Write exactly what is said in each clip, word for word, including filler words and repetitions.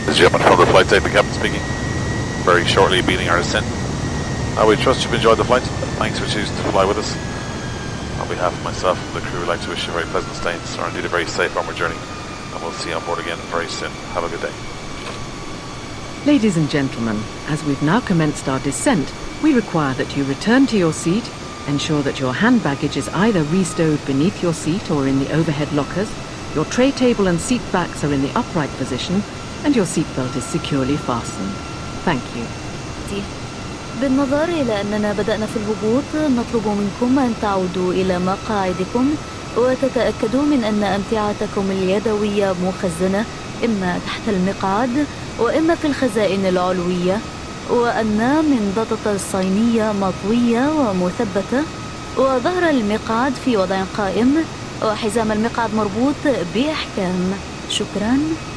This is German from the flight deck, the captain speaking. Very shortly beginning our ascent. Uh, we trust you've enjoyed the flight. Thanks for choosing to fly with us. On behalf of myself and the crew, we'd like to wish you a very pleasant stay or indeed a very safe onward journey. And we'll see you on board again very soon. Have a good day. Ladies and gentlemen, as we've now commenced our descent, we require that you return to your seat, ensure that your hand baggage is either restowed beneath your seat or in the overhead lockers, your tray table and seat backs are in the upright position, and your seatbelt is securely fastened. Thank you. بالنظر إلى أننا بدأنا في الهبوط، نطلب منكم أن تعودوا إلى مقاعدكم وتتأكدوا من أن أمتعتكم اليدوية مخزنة إما تحت المقعد وإما في الخزائن العلوية، وأن منضدة الصينية مطوية ومثبتة، وظهر المقعد في وضع قائم، وحزام المقعد مربوط بإحكام. شكراً.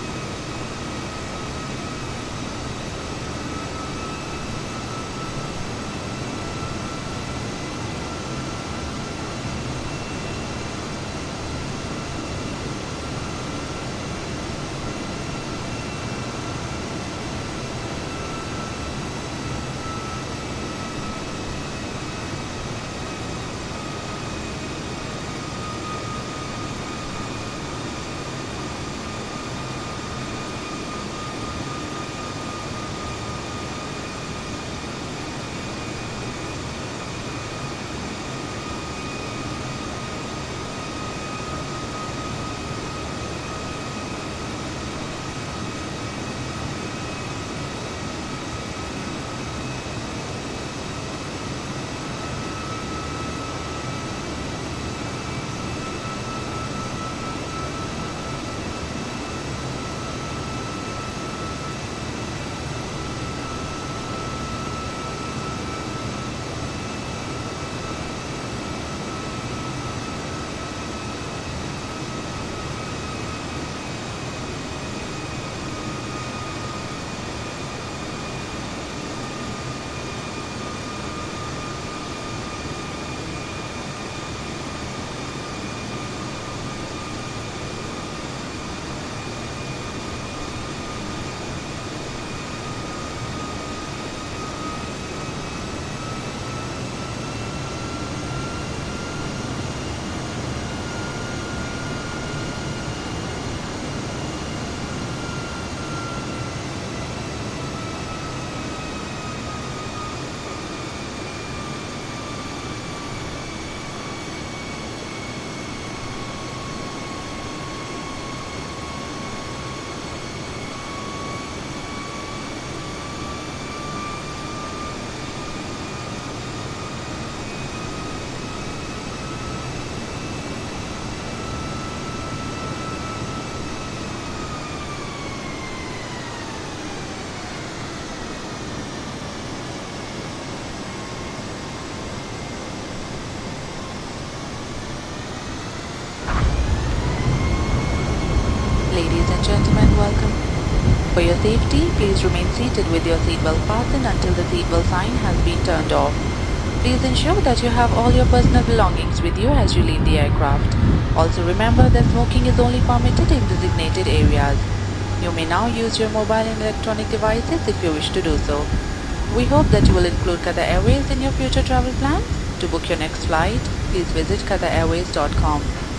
Ladies and gentlemen, welcome. For your safety, please remain seated with your seatbelt fastened until the seatbelt sign has been turned off. Please ensure that you have all your personal belongings with you as you leave the aircraft. Also remember that smoking is only permitted in designated areas. You may now use your mobile and electronic devices if you wish to do so. We hope that you will include Qatar Airways in your future travel plans. To book your next flight, please visit qatar airways dot com.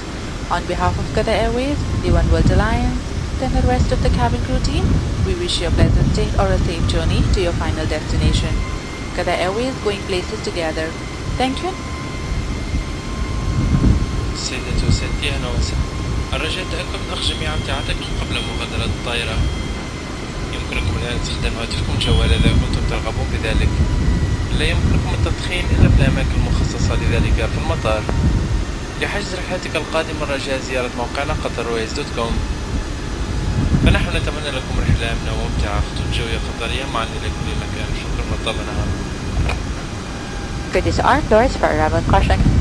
On behalf of Qatar Airways, the One World Alliance, and the rest of the cabin crew team, we wish you a pleasant stay or a safe journey to your final destination. Qatar Airways, going places together. Thank you. سيدتي وسادتي أهلا وسهلا. الرجاء التأكد من أخذ جميع أمتعتكم قبل مغادرة الطائرة. يمكنكم الآن استخدام هاتفكم الجوال إذا كنتم ترغبون بذلك. لا يمكنكم التدخين إلا في الأماكن المخصصة لذلك في المطار. لحجز رحلتك القادمة الرجاء زيارة موقعنا قطر ايروايز دوت كوم. فنحن نتمنى لكم رحلة آمنة وممتعة خطوط جوية قطرية معا إلى كل مكان. شكرا لطالبنا. Good is our doors for arrival caution.